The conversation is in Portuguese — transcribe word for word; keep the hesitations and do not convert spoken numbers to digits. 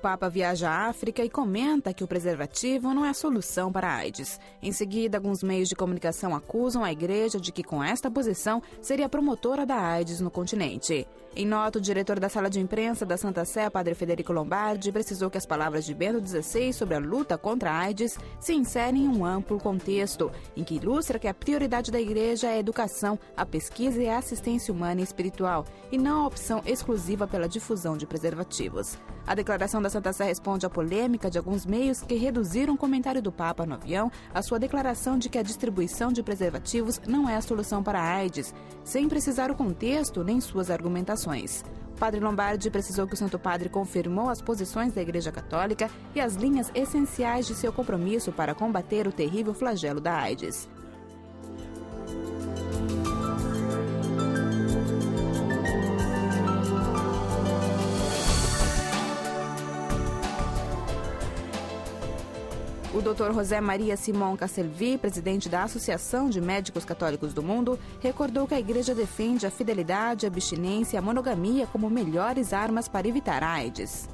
Papa viaja à África e comenta que o preservativo não é a solução para a AIDS. Em seguida, alguns meios de comunicação acusam a Igreja de que, com esta posição, seria promotora da AIDS no continente. Em nota, o diretor da sala de imprensa da Santa Sé, padre Federico Lombardi, precisou que as palavras de Bento dezesseis sobre a luta contra a AIDS se inserem em um amplo contexto, em que ilustra que a prioridade da Igreja é a educação, a pesquisa e a assistência humana e espiritual, e não a opção exclusiva pela difusão de preservativos. A declaração da Santa Sé responde à polêmica de alguns meios que reduziram o comentário do Papa no avião à sua declaração de que a distribuição de preservativos não é a solução para a AIDS, sem precisar o contexto nem suas argumentações. O padre Lombardi precisou que o Santo Padre confirmou as posições da Igreja Católica e as linhas essenciais de seu compromisso para combater o terrível flagelo da AIDS. O doutor José Maria Simão Castelvi, presidente da Associação de Médicos Católicos do Mundo, recordou que a Igreja defende a fidelidade, a abstinência e a monogamia como melhores armas para evitar a AIDS.